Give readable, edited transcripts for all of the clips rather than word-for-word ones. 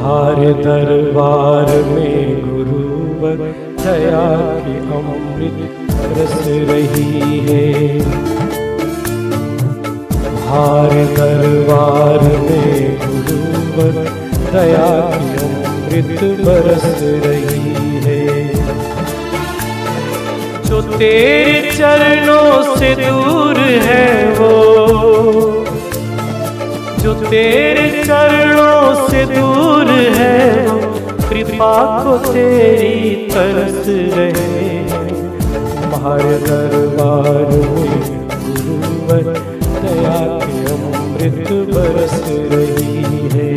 तुम्हारे दरबार में गुरुवर दया की अमृत बरस रही है। तुम्हारे दरबार में गुरुवर दया की अमृत बरस रही है। जो तेरे चरणों से दूर है वो, जो तेरे चरणों से दूर है वो, कृपा को तेरी तरस रहे। तुम्हारे दरबार में गुरुवर दया की अमृत बरस रही है।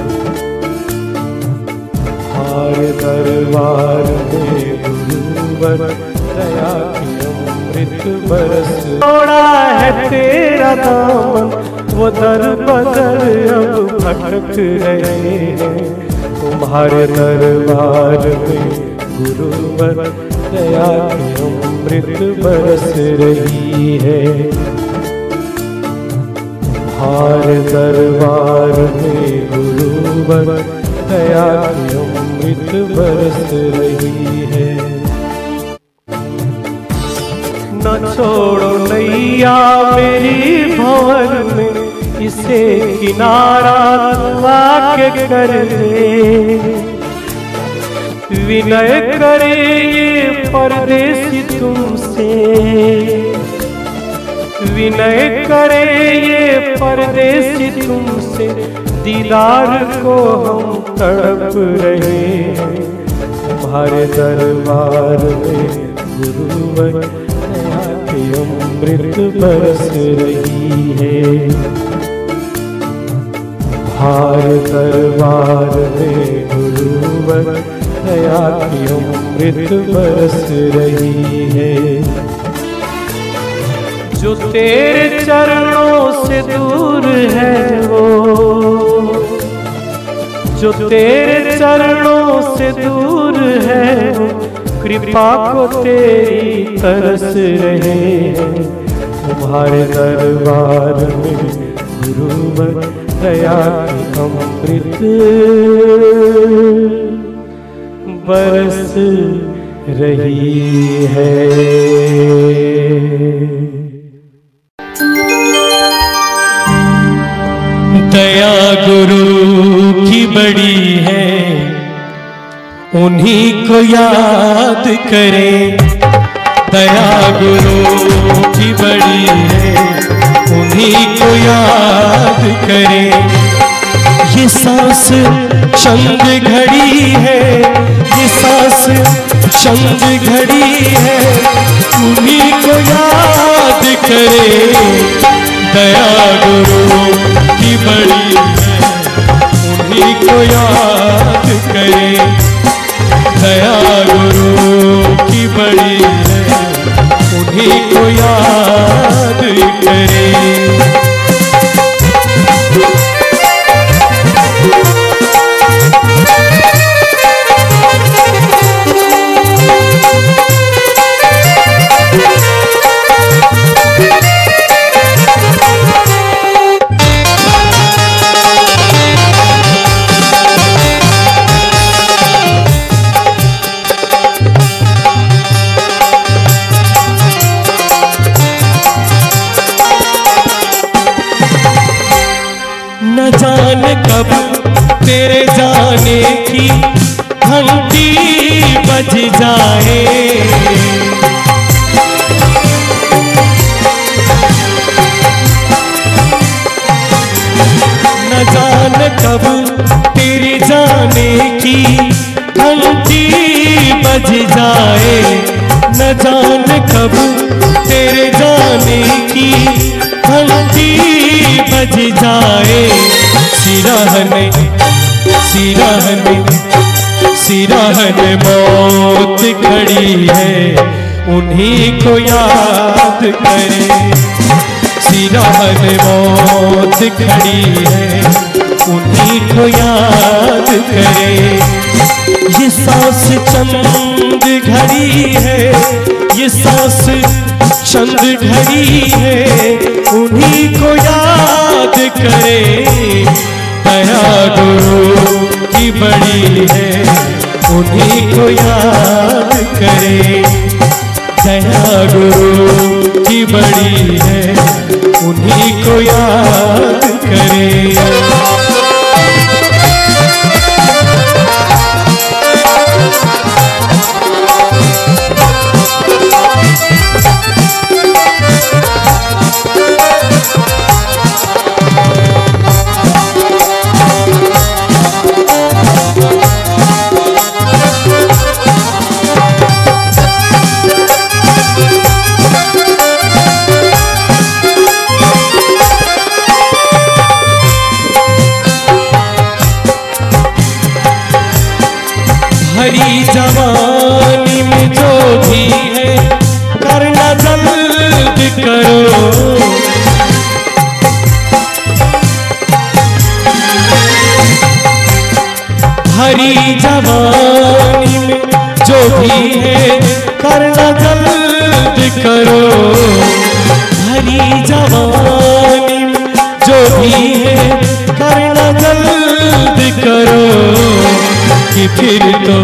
तुम्हारे दरबार में गुरुवर दया की अमृत बरस। छोड़ा है तेरा दामन वो दर बदर अब भटक रहे हैं। तुम्हारे दरबार में गुरुवर दया की अमृत बरस रही है। तुम्हारे दरबार में गुरुवर दया की अमृत बरस रही है। न छोड़ो नैया मेरी भंवर में, इसे किनारा आके कर दे। विनय करे ये परदेसी तुमसे, विनय करे ये परदेसी तुमसे, दीदार को हम तड़प रहे हैं। तुम्हारे दरबार में गुरुवर दया की अमृत बरस रही है। तुम्हारे दरबार में गुरुवर दया की अमृत बरस रही है। जो तेरे चरणों से दूर है वो, जो तेरे चरणों से दूर है वो, कृपा को तेरी तरस रहे हैं। तुम्हारे दरबार में गुरुवर दया की अमृत बरस रही है। दया गुरु की बड़ी है, उन्हीं को याद करें। दया गुरु की बड़ी है, उन्हीं को याद करें। ये सांस चंद घड़ी है, ये सांस चंद घड़ी है, उन्हीं को याद करें। दया गुरु की बड़ी है, उन्हीं को याद करें। दया गुरु की बड़ी है, उन्हीं को याद करें। न जाने कब तेरे जाने की घंटी बज जाए। न जाने कब तेरे जाने की घंटी बज जाए। न जाने कब तेरे जाने की घंटी बज जाए। सिरहने सिरहने सिरहने मौत खड़ी है, उन्हीं को याद करें। सिरहने मौत खड़ी है, उन्हीं को याद करें। ये सांस चंद घड़ी है, ये सांस चंद घड़ी है, उन्हीं को याद करें। दया गुरु की बड़ी है, उन्हीं को याद करे। दया गुरु की बड़ी है, उन्हीं को याद करे। हरी जवानी में जो भी है करना जल्द करो। हरी जवानी में जो भी है करना जल्द करो। हरी जवानी में जो भी है करना जल्द करो। कि फिर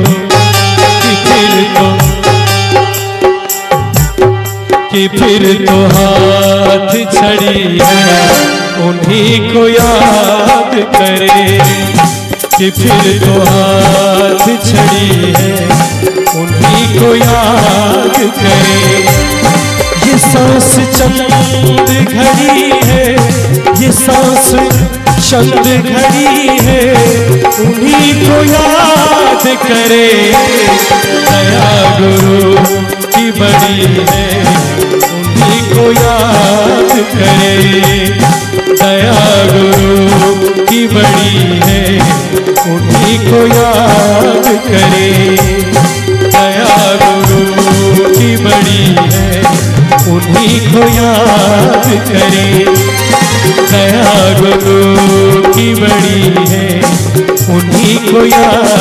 तो हाथ छड़ी है, उन्हीं को याद करे। कि फिर तो हाथ छड़ी है, उन्हीं को याद करे। ये सांस चंद घड़ी है, ये सांस चंद घड़ी है, उन्हीं को याद करे। दया गुरु की बड़ी है, उन्हीं को याद करे। दया गुरु की बड़ी है, उन्हीं को याद करे। दया गुरु की बड़ी है, उन्हीं को याद करे। दया गुरु की बड़ी है, उन्हीं को याद